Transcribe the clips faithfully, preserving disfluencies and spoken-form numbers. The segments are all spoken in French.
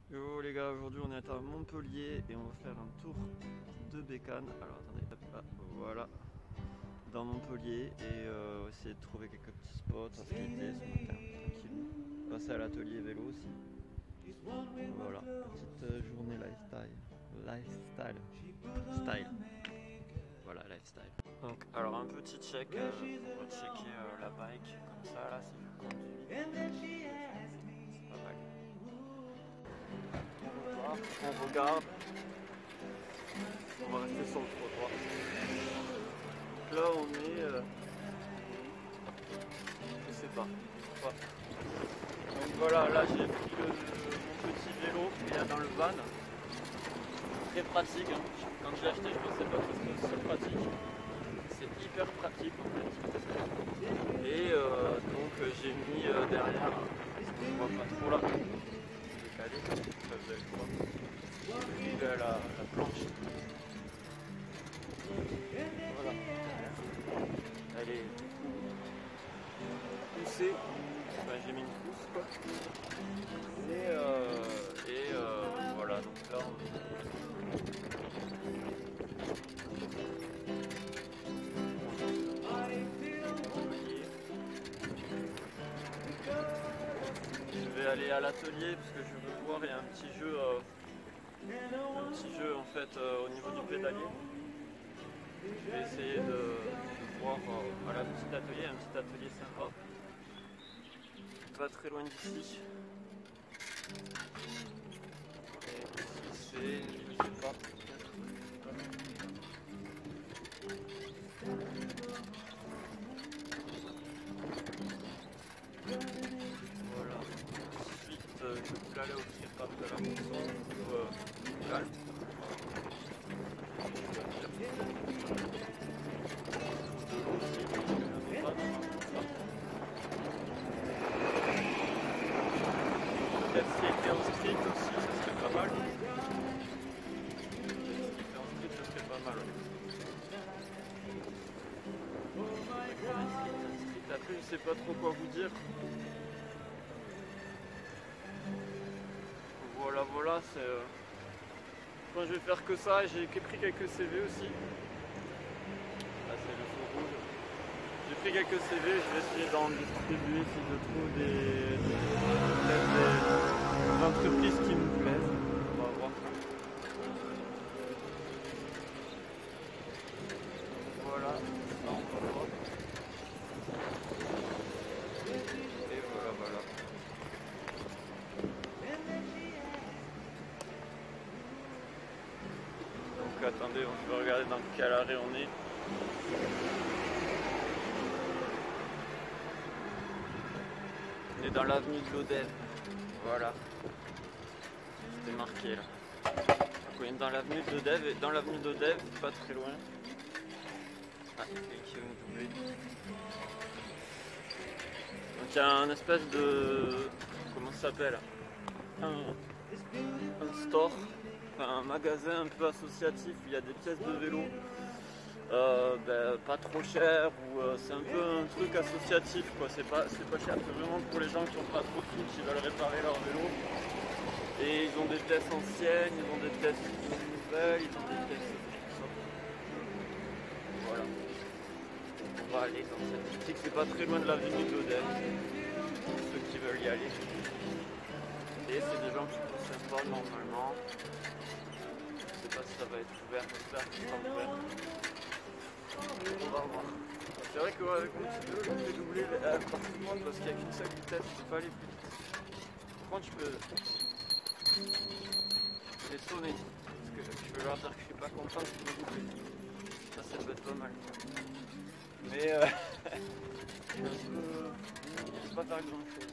Yo les gars, aujourd'hui on est à Montpellier et on va faire un tour de bécane. Alors attendez, hop, ah, voilà, dans Montpellier et euh, essayer de trouver quelques petits spots à skater ce matin, tranquille. Passer à l'atelier vélo aussi. Voilà, petite euh, journée lifestyle. Lifestyle. Style. Voilà, lifestyle. Donc, alors un petit check euh, pour checker euh, la bike comme ça là si je conduis. C'est pas mal. On regarde, on va rester sur le trottoir. Donc là on est, euh, je sais pas, ouais. Donc voilà, là j'ai pris le, mon petit vélo qu'il y a dans le van. Très pratique, hein. Quand je l'ai acheté je ne pensais pas que c'était aussi pratique. C'est hyper pratique en fait. Et euh, donc j'ai mis euh, derrière, on voit pas trop là, décalé, ça vous allez le voir. J'ai mis la, la planche. Voilà. Elle est poussée. Enfin, j'ai mis une pousse quoi. Et, euh, et euh, voilà, donc là on... Je vais aller à l'atelier parce que je veux voir, il y a un petit jeu, euh, un petit jeu en fait euh, au niveau du pédalier. Je vais essayer de, de voir euh, voilà, un petit atelier, un petit atelier sympa. Pas très loin d'ici. Et ici c'est, je sais pas. Voilà. Ensuite, euh, je voulais aller au skatepark de la maison ou euh, calme. Peut-être skater en street aussi, ça serait pas mal. Skater en street, ça serait pas mal. Après, je sais pas trop quoi vous dire. Voilà, voilà, c'est. Euh... Quand je vais faire que ça, j'ai pris quelques C V aussi. Là, c'est le feu rouge. J'ai pris quelques C V, je vais essayer d'en distribuer si je trouve des, des, des entreprises qui me plaisent. On va voir. Voilà, là on va voir. Et voilà, voilà. Donc attendez, je vais regarder dans quel arrêt on est. On est dans l'avenue de l'Odève. Voilà. C'était marqué là. Donc on est dans l'avenue de l'Odève et dans l'avenue d'Odève, pas très loin. Ah, quelqu'un qui veut me doubler. Donc il y a un espèce de... Comment ça s'appelle, un, un store, enfin un magasin un peu associatif où il y a des pièces de vélo. Euh, ben, pas trop cher ou euh, c'est un peu un truc associatif quoi, c'est pas, c'est pas cher, c'est vraiment pour les gens qui ont pas trop de sous, qui veulent réparer leur vélo. Et ils ont des pièces anciennes, ils ont des pièces nouvelles, ils ont des pièces tout ça. Voilà. On va aller dans cette boutique, c'est pas très loin de l'avenue de l'Odève, pour ceux qui veulent y aller. Et c'est des gens qui sont sympas normalement. Je sais pas si ça va être ouvert, j'espère que ça sera ouvert. On va voir. C'est vrai qu'avec mon petit vélo, je me fais doubler euh, par tout le monde parce qu'il n'y a qu'une seule vitesse, je peux pas aller plus vite. Par contre, je peux les sonner parce que je peux leur dire que je suis pas content qu'ils me doublent. Ça, ça peut être pas mal. Mais euh, je peux pas faire grand chose.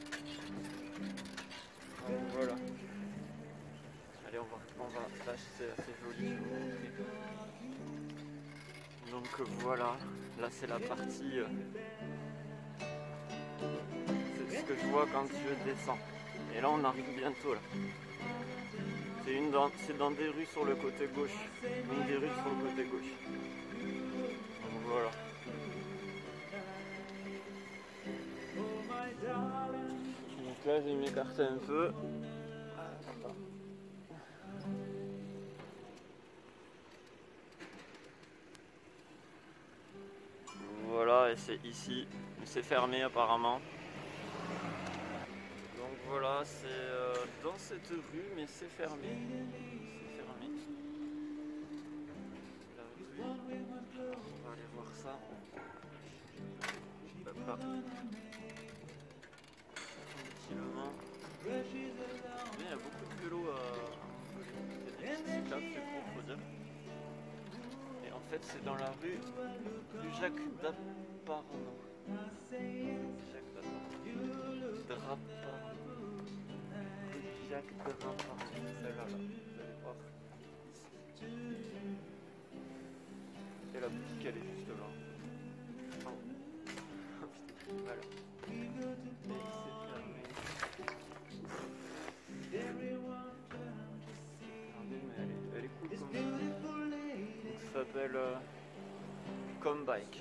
Donc voilà. Allez, on va, on va. Là, c'est assez joli, je vais vous montrer. Donc voilà, là c'est la partie, euh, c'est ce que je vois quand je descends. Et là on arrive bientôt là. C'est une dans, c'est dans des rues sur le côté gauche, une des rues sur le côté gauche. Donc voilà. Donc là je vais m'écarter un peu. c'est ici, mais c'est fermé apparemment. Donc voilà, c'est euh, dans cette rue, mais c'est fermé. C'est fermé. La rue, on va aller voir ça. Hop là. Tranquillement. Il y a beaucoup de vélos à... Il y a des petits cyclables, c'est cool, faut dire. Et en fait, c'est dans la rue du Jacques d'Apparno. Jacques d'Apparno. Draparno. Jacques d'Apparno. Celle-là, là, vous allez voir. Ici. Et la boutique, elle est juste là. Oh. Voilà. Et c'est fermé. Regardez, mais elle est, elle est cool comme ça. Ça s'appelle euh, Come Bike.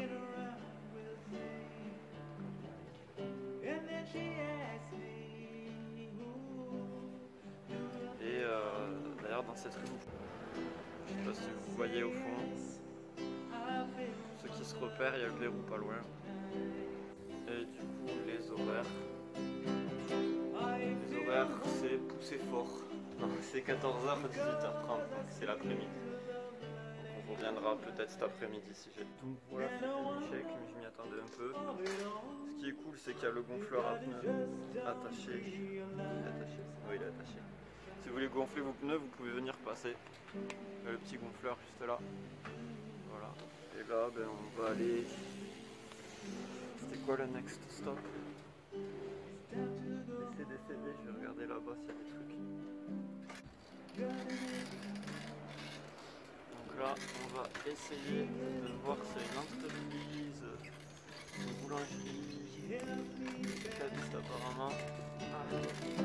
Et euh, d'ailleurs dans cette rue, je sais pas si vous voyez au fond, ceux qui se repèrent, il y a le verrou pas loin. Et du coup les horaires, les horaires c'est poussé fort. C'est quatorze heures à dix-huit heures trente, donc c'est l'après-midi. On reviendra peut-être cet après-midi si j'ai. Donc voilà, c'est l'échec, mais je m'y attendais un peu. Ce qui est cool, c'est qu'il y a le gonfleur à pneus attaché. Il est attaché. Oui, il est attaché. Si vous voulez gonfler vos pneus, vous pouvez venir passer. Il y a le petit gonfleur juste là. Voilà. Et là, ben, on va aller. C'était quoi le next stop? Laissez des C D, je vais regarder là-bas s'il y a des trucs. Donc là, on va essayer de voir s'il y a une entreprise, une boulangerie, une caviste apparemment. Ah.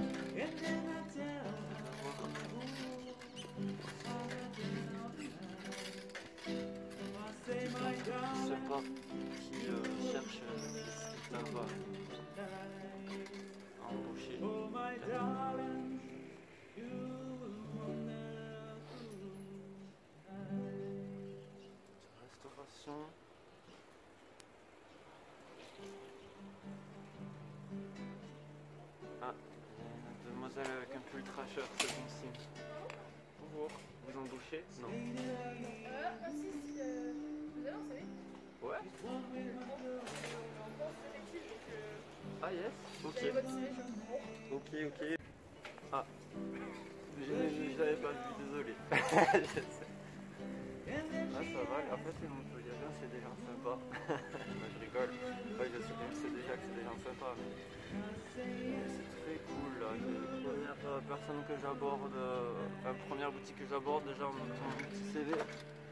Je sais pas qui euh, cherche euh, là-bas à embaucher. Restauration. Ah, une demoiselle avec un pull trasher, c'est bon signe. Bonjour, vous embauchez? Non. Euh, ah si, si, euh, vous avez un C V? Ouais. Ah yes, ok. J'avais votre C V, je me Ok, ok. Ah, je l'avais pas vu, désolé. Ah ça va, en fait les Montpelliérains c'est des gens sympas. Moi je rigole, ouais, je sais déjà que c'est des gens sympas, mais c'est très cool là. La première euh, personne que j'aborde, euh, la première boutique que j'aborde déjà en montrant mon petit C V.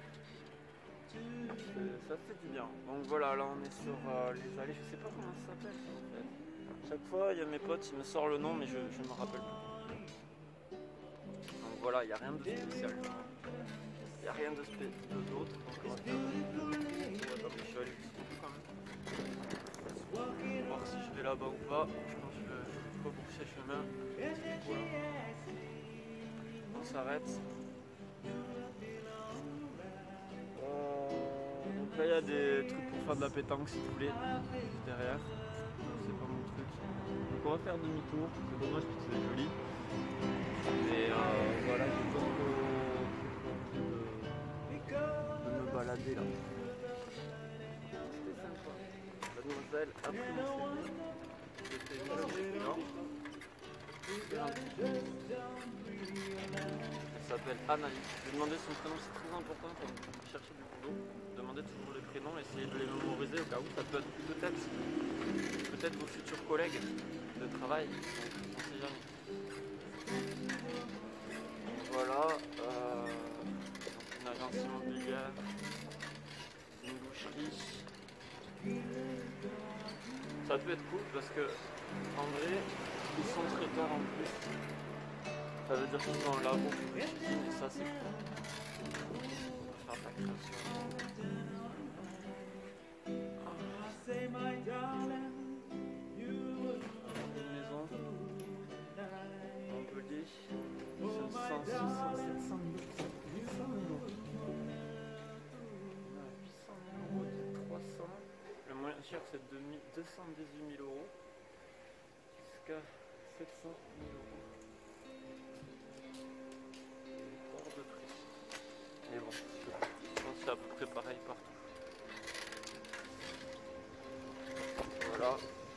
Ça fait du bien. Donc voilà, là on est sur euh, les allées, je sais pas comment ça s'appelle en fait. Chaque fois il y a mes potes, ils me sortent le nom mais je ne me rappelle plus. Donc voilà, il n'y a rien de spécial. Il n'y a rien de d'autre, donc on va faire. Attendez, je vais aller jusqu'au bout quand même. Voir si je vais là-bas ou pas. Je pense que je vais rebrousser chemin. Voilà. On s'arrête. Euh, donc là il y a des trucs pour faire de la pétanque si vous voulez. Juste derrière. C'est pas mon truc. Donc on va faire demi-tour. C'est dommage parce que c'est joli. Mais euh, voilà, j'ai besoin de. Balader là. C'était sympa. Mademoiselle a pris mon C V. C'était une étudiante. Elle s'appelle Anaïs. Je lui ai demandé son prénom, c'est très important quand vous cherchez du boulot. Demandez toujours les prénoms, essayez de les mémoriser au cas où ça peut être peut-être peut-être vos futurs collègues de travail. Donc, on sait jamais. Voilà. Euh, une agence immobilière. Une boucherie. Ça peut être cool parce que en vrai ils sont traiteurs en plus. Ça veut dire qu'ils sont en labo et ça c'est cool. On va faire de la création. Une maison. Montpellier. cinq cents, six cents, sept cents, huit cents euros. cher, c'est deux cent dix-huit mille euros jusqu'à sept cent mille euros. Hors de prix. Mais bon, je pense que c'est à peu près pareil partout. Voilà.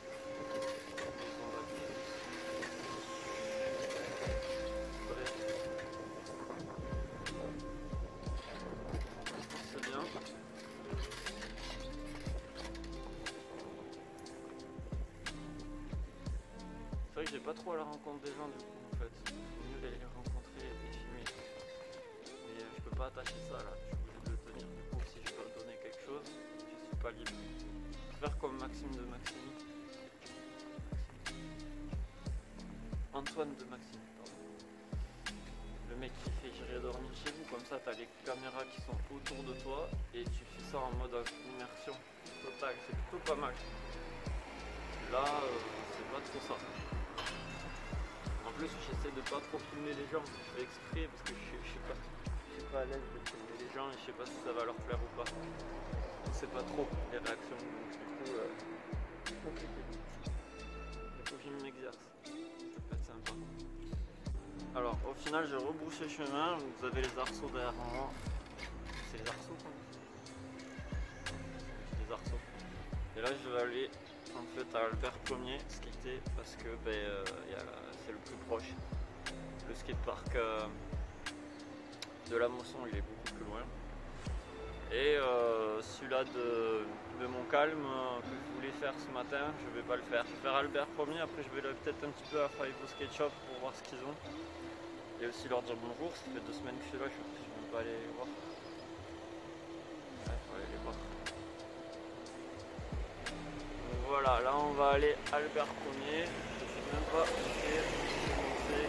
C'est vrai que j'ai pas trop à la rencontre des gens du coup en fait. Il vaut mieux les rencontrer et les filmer. Mais euh, je peux pas attacher ça là, je suis obligé de le tenir. Du coup si je dois donner quelque chose, je suis pas libre. Je vais faire comme Maxime de Maxime. Antoine de Maxime, pardon. Le mec qui fait j'irai dormir chez vous, comme ça t'as les caméras qui sont autour de toi et tu fais ça en mode immersion totale, c'est plutôt pas mal. Là, euh, c'est pas trop ça. En plus, j'essaie de pas trop filmer les gens, je fais exprès parce que je, je, suis pas, je suis pas à l'aise de filmer les gens et je sais pas si ça va leur plaire ou pas. On sait pas trop les réactions, donc du coup, euh, c'est compliqué. Il faut que je m'exerce, ça peut être sympa. Alors, au final, j'ai rebrouché chemin, vous avez les arceaux derrière moi. C'est les arceaux quoi. Les arceaux. Et là, je vais aller en fait à Albert Ier skater parce que ben, euh, c'est le plus proche. Le skatepark euh, de la Mosson il est beaucoup plus loin. Et euh, celui-là de, de Montcalm euh, que je voulais faire ce matin, je vais pas le faire. Je vais faire Albert Ier, après je vais aller peut-être un petit peu à Five Skate Shop pour voir ce qu'ils ont. Et aussi leur dire bonjour, ça fait deux semaines que je suis là, je ne vais même pas aller les voir. Ouais, faut aller les voir. Voilà, là on va aller Albert Ier, je ne sais même pas où c'est, commencer.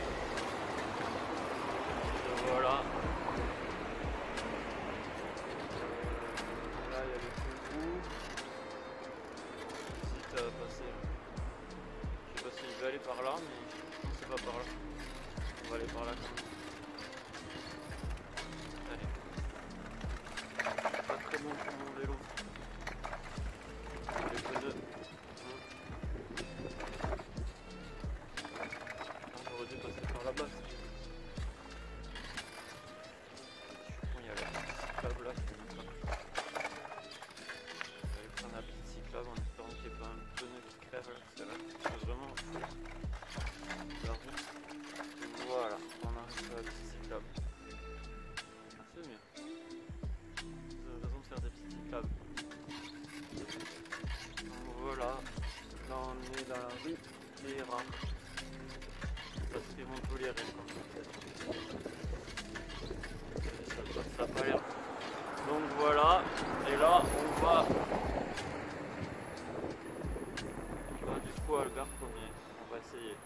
Voilà. Là il y a le Kourou. J'hésite à passer. Je sais pas si je vais aller par là, mais non c'est pas par là. On va aller par là quand même. Allez. Pas très bon pour mon vélo. Les pneus. J'aurais dû passer par là-bas. Bon, il y a la petite cyclable là, c'est même pas. Je vais aller prendre la petite cyclable en espérant qu'il n'y ait pas un pneu qui crève là. C'est là, c'est vraiment fou. La route. Voilà, on arrive sur la petite cyclable. Ah, c'est mieux. Vous avez raison de faire des petites cyclables. Donc voilà, là on est dans la rue des Rats. Ça serait Montpellier comme ça. Ça n'a pas l'air. Donc voilà, et là on va, on va du coup à Albert Ier. On va essayer.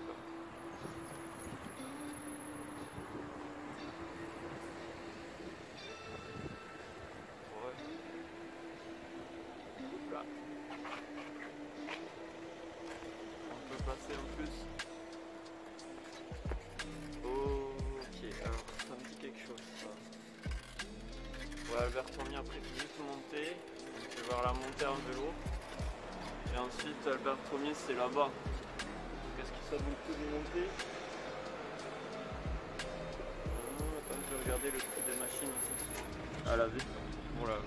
On peut passer en plus. Ok, alors ça me dit quelque chose ça. Ouais, Albert Ier, après il faut juste monter. Je vais voir la montée en vélo. Et ensuite Albert Ier c'est là-bas. Est-ce que ça vaut le coup de monter? euh, Attends, je vais regarder le prix des machines aussi. À la vue. Voilà.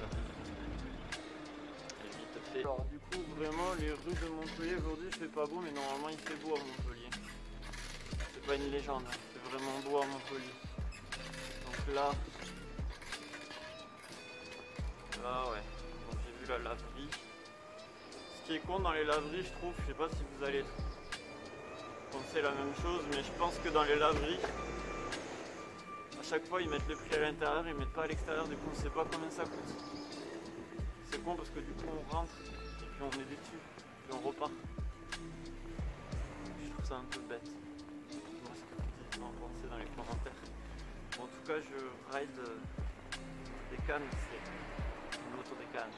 Alors du coup vraiment les rues de Montpellier aujourd'hui il fait pas beau mais normalement il fait beau à Montpellier. C'est pas une légende, hein. C'est vraiment beau à Montpellier. Donc là, là ouais, donc j'ai vu la laverie. Ce qui est con dans les laveries je trouve, je sais pas si vous allez penser la même chose, mais je pense que dans les laveries, à chaque fois ils mettent le prix à l'intérieur, ils mettent pas à l'extérieur, du coup on sait pas combien ça coûte. C'est con parce que du coup on rentre et puis on est déçu, puis on repart. Je trouve ça un peu bête. Moi ce que vous dites en pensez dans les commentaires. Bon, en tout cas je ride des cannes, c'est une moto des cannes.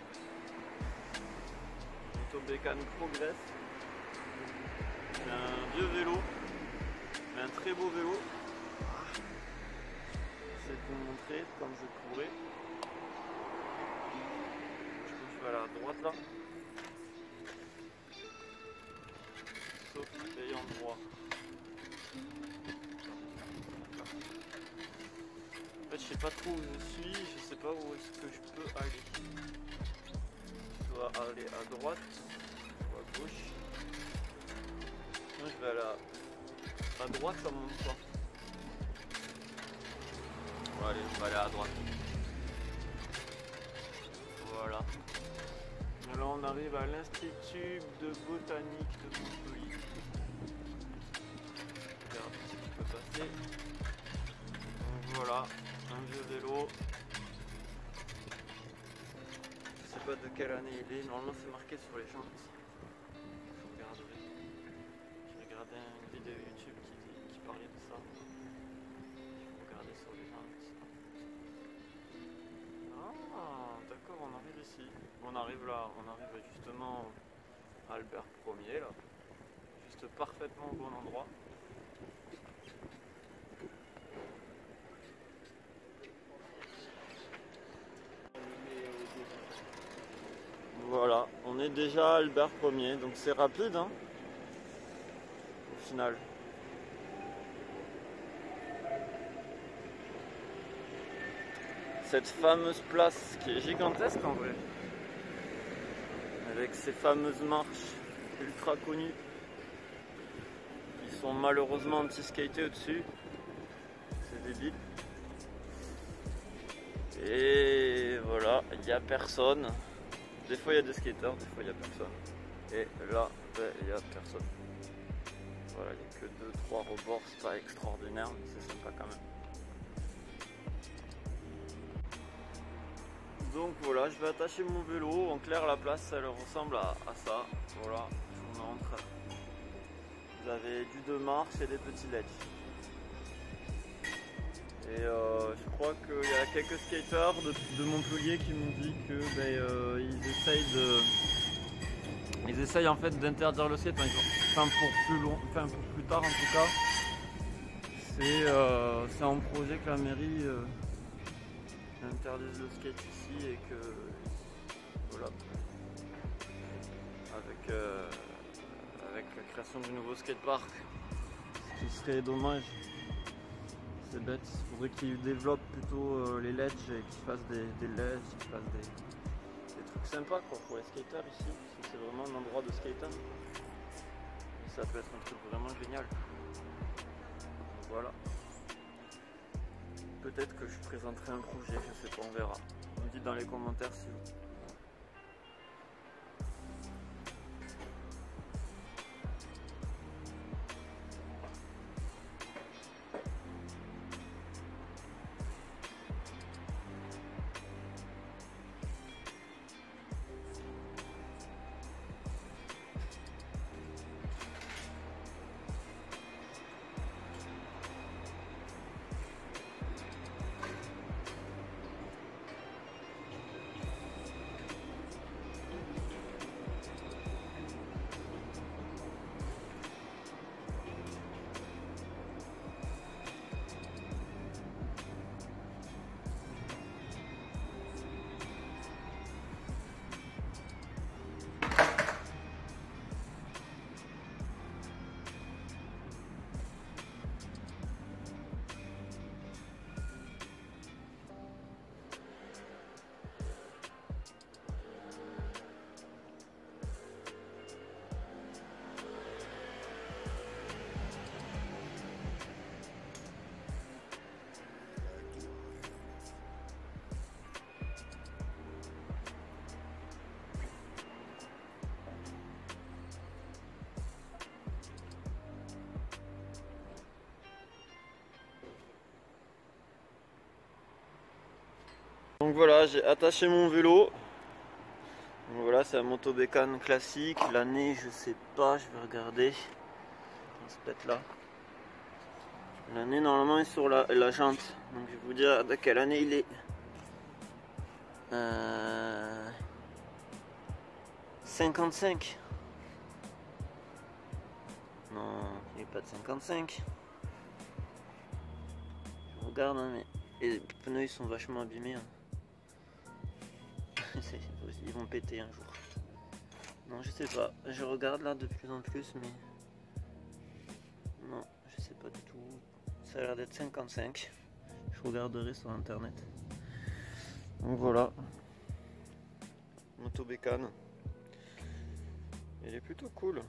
Une moto des cannes Progress. C'est un vieux vélo, mais un très beau vélo. C'est pour vous montrer comme je pourrais. Je vais à la droite là. sais pas trop où je suis, je sais pas où est-ce que je peux aller. Je dois aller à droite ou à gauche. Moi je vais aller à, à droite, ça monte pas. Bon, allez, je vais aller à droite. Voilà. Là on arrive à l'Institut de botanique de Montpellier. Regarde si tu peux passer. Donc voilà, un vieux vélo. Je sais pas de quelle année il est, normalement c'est marqué sur les jantes. Je regarderai. J'ai regardé une vidéo YouTube qui, qui parlait de ça. Il faut regarder sur les jantes. Ah, d'accord, on arrive ici. On arrive là, on arrive justement à Albert premier là. Juste parfaitement au bon endroit. Voilà, on est déjà à Albert premier, donc c'est rapide hein, au final. Cette fameuse place qui est gigantesque en vrai, avec ces fameuses marches ultra connues, qui sont malheureusement anti-skatées au-dessus, c'est débile. Et voilà, il n'y a personne. Des fois il y a des skateurs, des fois il n'y a personne. Et là, ben, il n'y a personne. Voilà, il n'y a que deux trois rebords, c'est pas extraordinaire, mais c'est sympa quand même. Donc voilà, je vais attacher mon vélo. En clair, la place, elle ressemble à, à ça. Voilà, je vous montre. Vous avez du deux marches et des petits ledges. Et euh, je crois qu'il y a quelques skateurs de, de Montpellier qui m'ont dit que ben, euh, ils essayent de, ils essayent en fait d'interdire le skate. Enfin, pour plus long, enfin pour plus tard en tout cas. C'est euh, en projet que la mairie euh, interdise le skate ici et que voilà. Avec euh, avec la création du nouveau skatepark, ce qui serait dommage. C'est bête, il faudrait qu'ils développent plutôt euh, les ledges et qu'ils fassent des, des ledges, qu'ils fassent des, des trucs sympas quoi, pour les skaters ici, parce que c'est vraiment un endroit de skater. Et ça peut être un truc vraiment génial. Donc voilà. Peut-être que je présenterai un projet, je sais pas, on verra. Vous me dites dans les commentaires si vous... Donc voilà, j'ai attaché mon vélo. Donc voilà, c'est un motobécane classique. L'année, je sais pas, je vais regarder. On se pète là. L'année, normalement, est sur la, la jante. Donc je vais vous dire de quelle année il est. Euh... cinquante-cinq. Non, il n'est pas de cinquante-cinq. Je regarde, hein, mais les pneus ils sont vachement abîmés. Hein. Ils vont péter un jour. Non, je sais pas. Je regarde là de plus en plus, mais non, je sais pas du tout. Ça a l'air d'être cinquante-cinq. Je je regarderai sur internet. Donc voilà, moto bécane, il est plutôt cool.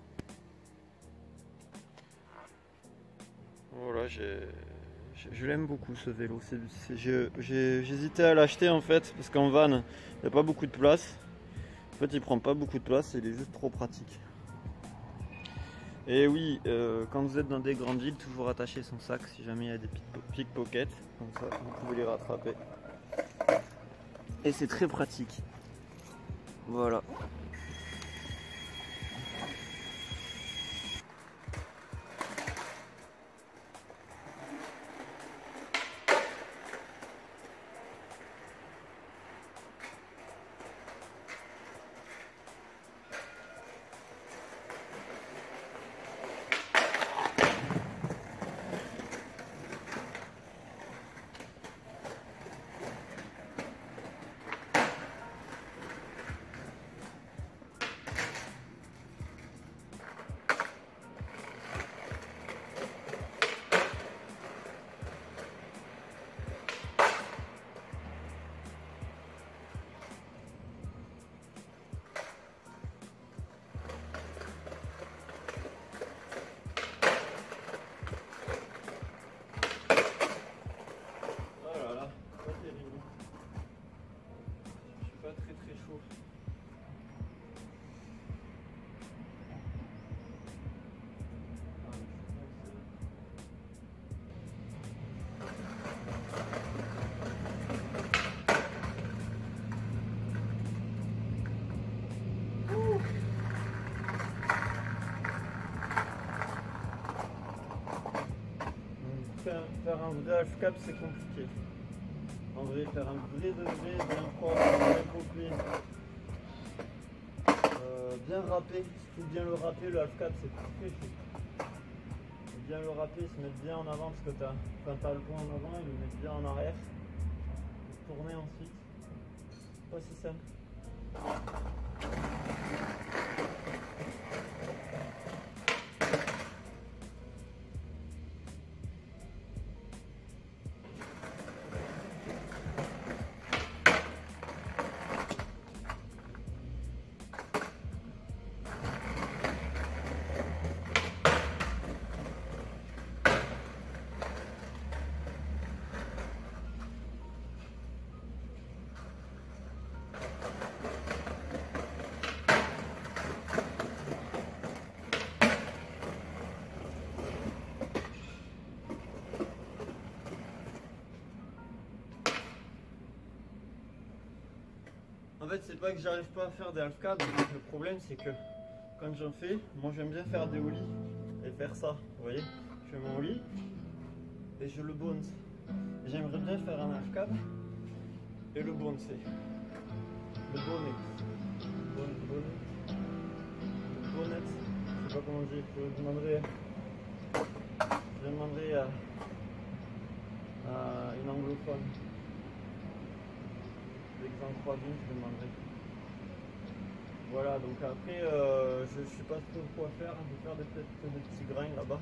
Voilà, j'ai, je l'aime beaucoup ce vélo. J'hésitais à l'acheter en fait, parce qu'en van, il n'y a pas beaucoup de place. En fait, il prend pas beaucoup de place, il est juste trop pratique. Et oui, euh, quand vous êtes dans des grandes villes, toujours attacher son sac si jamais il y a des pickpockets, comme ça vous pouvez les rattraper. Et c'est très pratique. Voilà. Faire, faire un vrai half-cap c'est compliqué. En vrai, faire un vrai de vrai, bien propre, bien complet, euh, bien râpé. Si tu bien le râper, le half-cap c'est très chaud. Bien le râper, se mettre bien en avant parce que as, quand tu as le point en avant, il le met bien en arrière. Tourner ensuite. Pas si simple. En fait, c'est pas que j'arrive pas à faire des half-cabs, le problème c'est que quand j'en fais, moi j'aime bien faire des ollies et faire ça, vous voyez. Je fais mon ollie et je le bounce. J'aimerais bien faire un half-cab et le bouncer. Le bonnet. Bon, bonnet. Le bonnet. Je sais pas comment dire, je demanderai, je demanderai à, à une anglophone. L'exemple trois vignes, je demanderai. Voilà, donc après, euh, je ne sais pas trop quoi faire. Je vais faire peut-être des petits grains là-bas.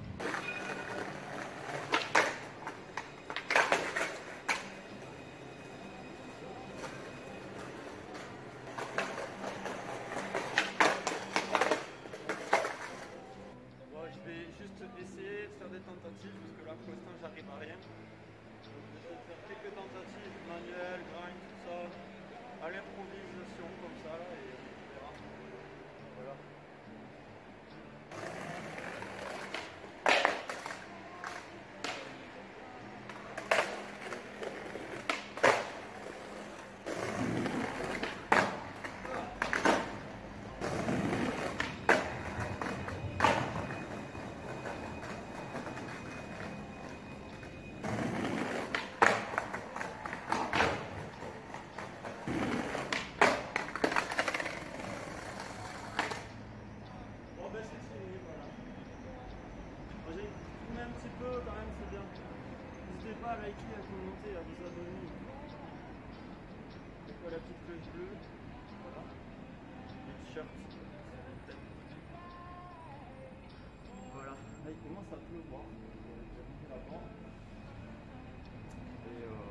Bon, je vais juste essayer de faire des tentatives parce que là, pour l'instant, j'arrive à rien. Donc, je vais faire quelques tentatives manuelles, grind, tout ça, à l'improvisation comme ça là, et on verra. Voilà. Un petit peu quand même, c'est bien. N'hésitez pas à liker, à commenter, à vous abonner. C'est quoi la petite cloche bleue? Voilà. Les t-shirts. Voilà. Là il commence à pleuvoir. J'ai mis là-bas. Et euh...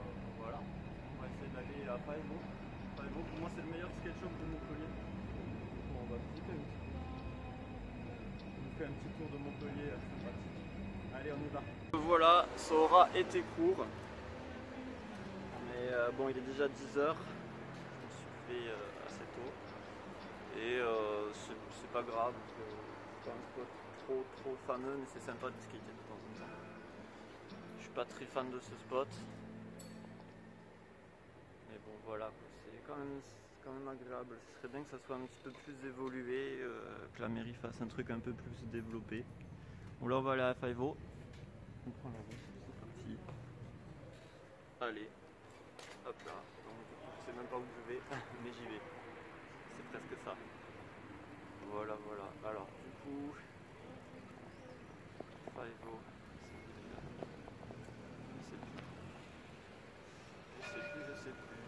Faivo. Faivo pour moi c'est le meilleur skate shop de Montpellier. Bon, on va visiter un petit peu. On nous fait un petit tour de Montpellier sympathique. Allez, on y va. Voilà, ça aura été court. Mais euh, bon, il est déjà dix heures. Je me suis fait euh, assez tôt. Et euh, c'est pas grave. C'est pas un spot trop trop fameux, mais c'est sympa de skater de temps en temps. Je suis pas très fan de ce spot. Mais bon, voilà, c'est quand même, quand même agréable. Ce serait bien que ça soit un petit peu plus évolué, euh, que la mairie fasse un truc un peu plus développé. Bon, là on va aller à Faivo. On prend la route, c'est parti. Allez, hop là. Donc, je sais même pas où je vais, mais j'y vais. C'est presque ça. Voilà, voilà. Alors, du coup, Faivo, je sais plus. Je sais plus, je sais plus.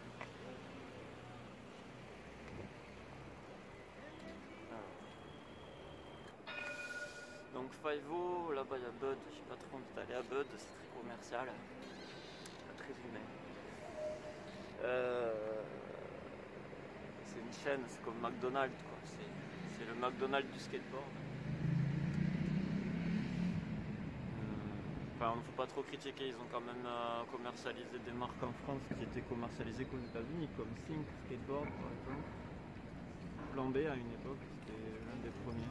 Donc Faivo, là-bas il y a Bud, j'ai pas trop envie d'aller à Bud, c'est très commercial, pas très humain. Euh, c'est une chaîne, c'est comme McDonald's quoi, c'est le McDonald's du skateboard. Enfin, on ne faut pas trop critiquer, ils ont quand même euh, commercialisé des marques en France qui étaient commercialisées qu'aux États-Unis, comme Sync Skateboard par exemple. Plan B à une époque, c'était l'un des premiers.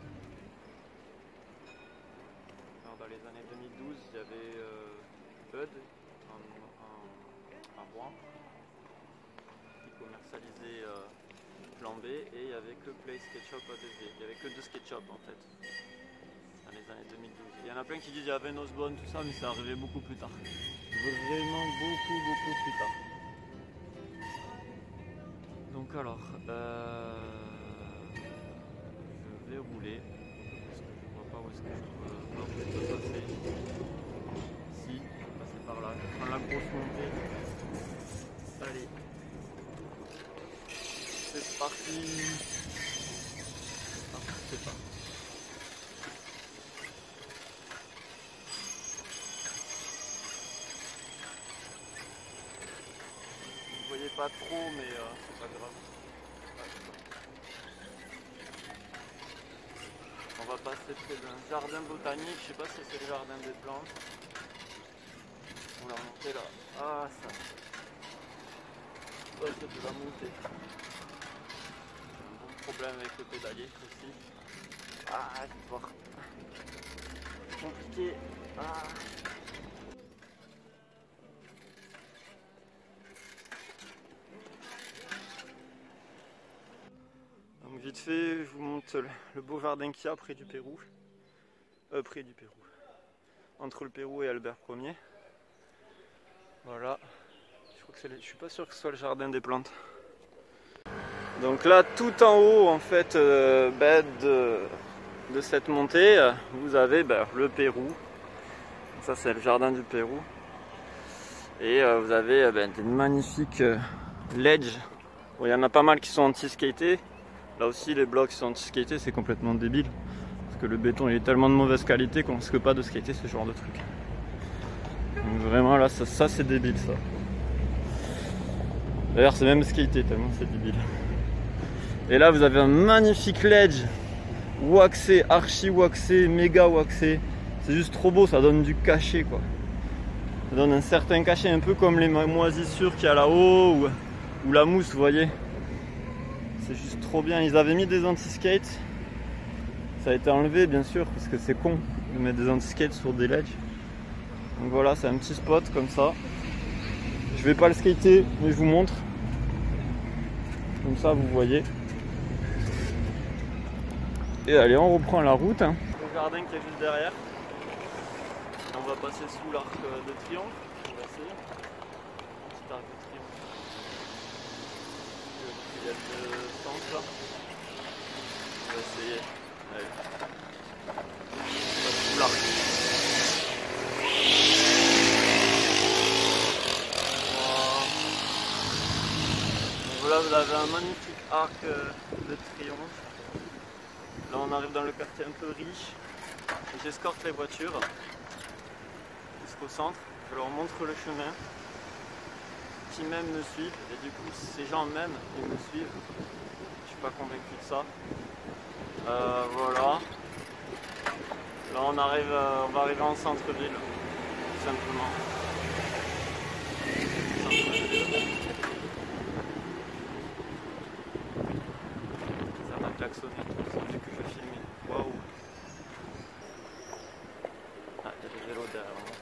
Dans les années deux mille douze, il y avait euh, Bud en, en, en Rouen qui commercialisait euh, Plan B et il n'y avait que Play Skate Shop à Desviers. Il n'y avait que deux skate shops en fait dans les années deux mille douze. Il y en a plein qui disent qu'il y avait Nosebone, tout ça, mais ça arrivait beaucoup plus tard. Vraiment beaucoup, beaucoup plus tard. Donc alors, euh, je vais rouler. Pas où est-ce que je peux, non, je peux passer. Si, je peux passer par là. Je prends la grosse montée. Allez. C'est parti. C'est parti, c'est parti. Vous voyez pas trop, mais euh, c'est pas grave. On va passer près d'un jardin botanique, je sais pas si c'est le jardin des plantes. On va monter là. Ah ça. Ouais, c'est de la montée. J'ai un bon problème avec le pédalier aussi. Ah, je vais voir. Compliqué. Ah. Donc vite fait, je vous montre le, le beau jardin qu'il y a près du Pérou. Euh, près du Pérou. Entre le Pérou et Albert Ier. Voilà. Je crois que c'est, je suis pas sûr que ce soit le jardin des plantes. Donc là, tout en haut, en fait, euh, ben, de, de cette montée, vous avez ben, le Pérou. Ça, c'est le jardin du Pérou. Et euh, vous avez ben, des magnifiques euh, ledges. Bon, il y en a pas mal qui sont anti-skatés. Là aussi, les blocs qui sont anti-skatés, c'est complètement débile. Parce que le béton il est tellement de mauvaise qualité qu'on risque pas de skater ce genre de truc. Donc vraiment, là, ça, ça c'est débile, ça. D'ailleurs, c'est même skaté tellement c'est débile. Et là, vous avez un magnifique ledge. Waxé, archi waxé, méga waxé. C'est juste trop beau, ça donne du cachet, quoi. Ça donne un certain cachet, un peu comme les moisissures qu'il y a là-haut. Ou, ou la mousse, vous voyez. C'est juste trop bien. Ils avaient mis des anti-skates. Ça a été enlevé bien sûr parce que c'est con de mettre des anti-skates sur des ledges. Donc voilà, c'est un petit spot comme ça. Je vais pas le skater mais je vous montre. Comme ça vous voyez. Et allez, on reprend la route. Hein. Le jardin qui est juste derrière. On va passer sous l'arc de triomphe. On va essayer. Petit arc de triomphe. Il y a le sens là. On va essayer. Allez. On va sous l'arc. Voilà, vous avez un magnifique arc de triomphe. Là on arrive dans le quartier un peu riche. J'escorte les voitures jusqu'au centre. Je leur montre le chemin. qui même me suivent et du coup ces gens même ils me suivent. Je suis pas convaincu de ça. Euh, voilà. Là on arrive, euh, on va arriver en centre-ville, tout simplement. Centre-ville. Ça m'a klaxonné, sans que je filme. Waouh. Ah, il y a des vélos derrière moi.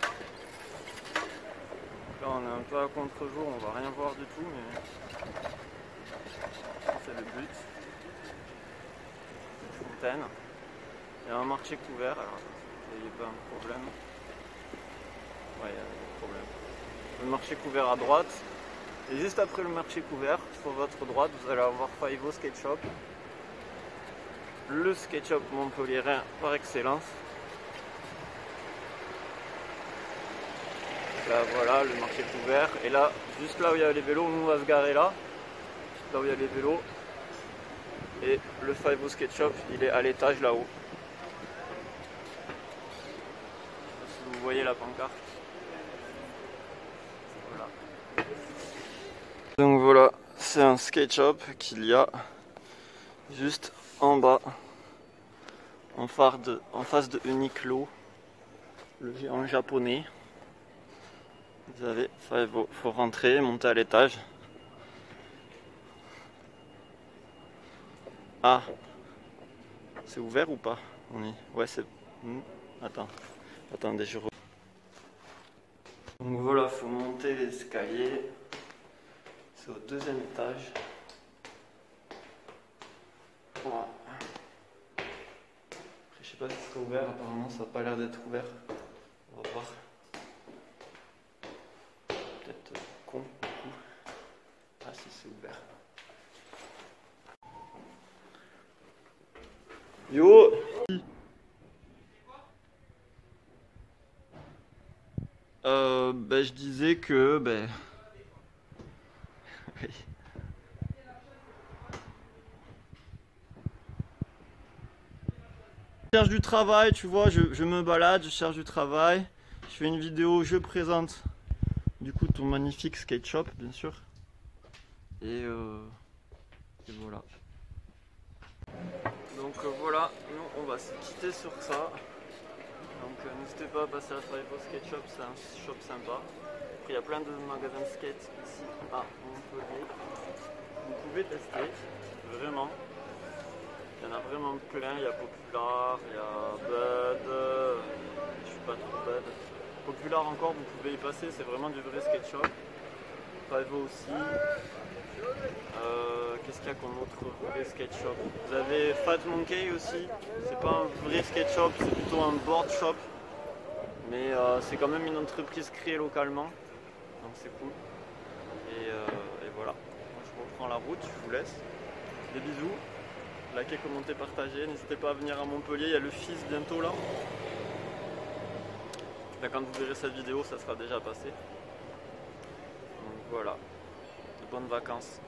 Là on est un peu à contre-jour, on va rien voir du tout, mais c'est le but. Une fontaine. Il y a un marché couvert, alors il n'y a pas un problème. Ouais, il y a un problème. Le marché couvert à droite. Et juste après le marché couvert, sur votre droite, vous allez avoir Faivo Skate Shop. Le skate shop montpelliérain par excellence. Là voilà le marché couvert, et là juste là où il y a les vélos, nous on va se garer là, là où il y a les vélos, et le Faivo Skate Shop il est à l'étage là-haut. Si vous voyez la pancarte. Voilà. Donc voilà, c'est un skate shop qu'il y a juste en bas, en, phare de, en face de Uniqlo, le géant japonais. Vous avez, il faut, faut rentrer, monter à l'étage. Ah, c'est ouvert ou pas? On y... Ouais, c'est. Hmm. Attends, attendez, je. Re... Donc voilà, faut monter l'escalier. C'est au deuxième étage. Voilà. Après, je sais pas si c'est ouvert. Apparemment, ça n'a pas l'air d'être ouvert. On va voir. Peut-être con du coup. Ah si, c'est ouvert. Yo! Euh, ben, je disais que ben... oui. Je cherche du travail, tu vois, je, je me balade, je cherche du travail. Je fais une vidéo, je présente du coup ton magnifique skate shop, bien sûr. Et, euh, et voilà. Donc euh, voilà, nous on va se quitter sur ça. Donc euh, n'hésitez pas à passer à Faivo Skate Shop, c'est un shop sympa. Après il y a plein de magasins de skate ici à Montpellier. Vous pouvez tester, vraiment. Il y en a vraiment plein, il y a Popular, il y a Bud, euh, je suis pas trop Bud. Popular encore, vous pouvez y passer, c'est vraiment du vrai skate shop. Faivo aussi. Euh, Qu'est-ce qu'il y a comme autre vrai skate shop? Vous avez Fat Monkey aussi, c'est pas un vrai skate shop, c'est plutôt un board shop. Mais euh, c'est quand même une entreprise créée localement, donc c'est cool. Et, euh, et voilà, moi, je reprends la route, je vous laisse. Des bisous, likez, commentez, partagez, n'hésitez pas à venir à Montpellier, il y a le F I S bientôt là. Là quand vous verrez cette vidéo, ça sera déjà passé. Donc voilà, de bonnes vacances.